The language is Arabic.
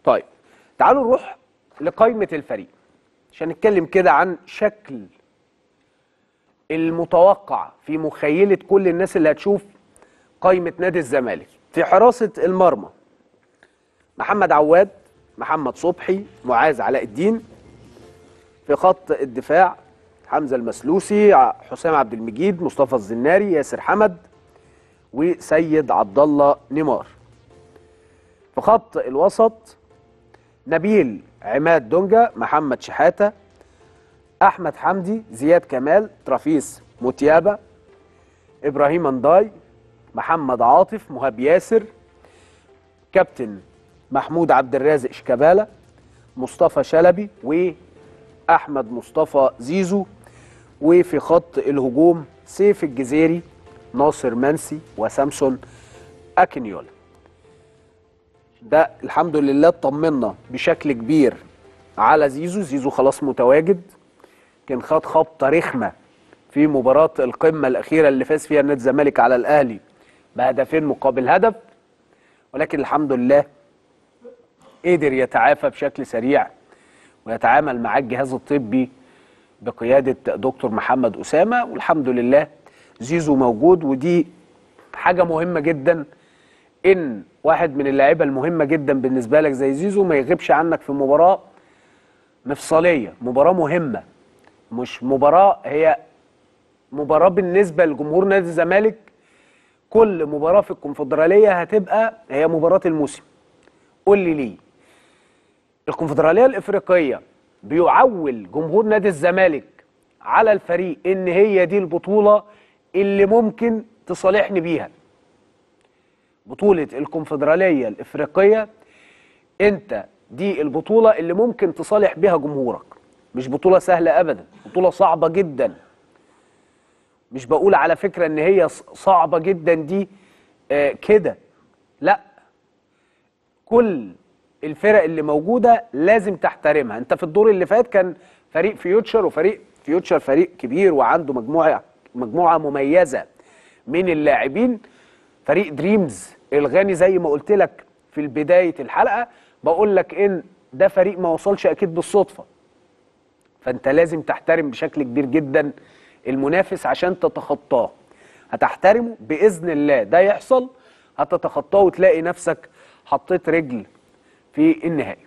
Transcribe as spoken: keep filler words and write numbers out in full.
طيب تعالوا نروح لقائمة الفريق عشان نتكلم كده عن شكل المتوقع في مخيلة كل الناس اللي هتشوف قائمة نادي الزمالك. في حراسة المرمى محمد عواد، محمد صبحي، معاذ علاء الدين. في خط الدفاع حمزة المسلوسي، حسام عبد المجيد، مصطفى الزناري، ياسر حمد، وسيد عبد الله نيمار. في خط الوسط نبيل عماد دونجا، محمد شحاتة، أحمد حمدي، زياد كمال، ترافيس موتيابا، إبراهيم انداي، محمد عاطف، مهاب ياسر، كابتن محمود عبد الرازق شيكابالا، مصطفى شلبي، وأحمد مصطفى زيزو. وفي خط الهجوم سيف الجزيري، ناصر منسي، وسامسون أكينيولا. ده الحمد لله اطمنا بشكل كبير على زيزو. زيزو خلاص متواجد، كان خد خبطه رخمه في مباراه القمه الاخيره اللي فاز فيها نادي الزمالك على الاهلي بهدفين مقابل هدف، ولكن الحمد لله قدر يتعافى بشكل سريع ويتعامل مع الجهاز الطبي بقياده دكتور محمد اسامه، والحمد لله زيزو موجود. ودي حاجه مهمه جدا، ان واحد من اللاعيبه المهمه جدا بالنسبه لك زي زيزو ما يغيبش عنك في مباراه مفصليه، مباراه مهمه، مش مباراه هي مباراه بالنسبه لجمهور نادي الزمالك. كل مباراه في الكونفدراليه هتبقى هي مباراه الموسم. قول لي ليه؟ الكونفدراليه الافريقيه بيعول جمهور نادي الزمالك على الفريق ان هي دي البطوله اللي ممكن تصالحني بيها. بطولة الكونفدرالية الإفريقية أنت دي البطولة اللي ممكن تصالح بيها جمهورك. مش بطولة سهلة أبدا، بطولة صعبة جدا. مش بقول على فكرة إن هي صعبة جدا دي آه كده، لا، كل الفرق اللي موجودة لازم تحترمها. أنت في الدور اللي فات كان فريق فيوتشر، وفريق فيوتشر فريق كبير وعنده مجموعة مجموعة مميزة من اللاعبين. فريق دريمز الغاني زي ما قلت لك في بداية الحلقة، بقول لك ان ده فريق ما وصلش اكيد بالصدفة، فانت لازم تحترم بشكل كبير جدا المنافس عشان تتخطاه. هتحترمه بإذن الله، ده يحصل، هتتخطاه وتلاقي نفسك حطيت رجل في النهائي.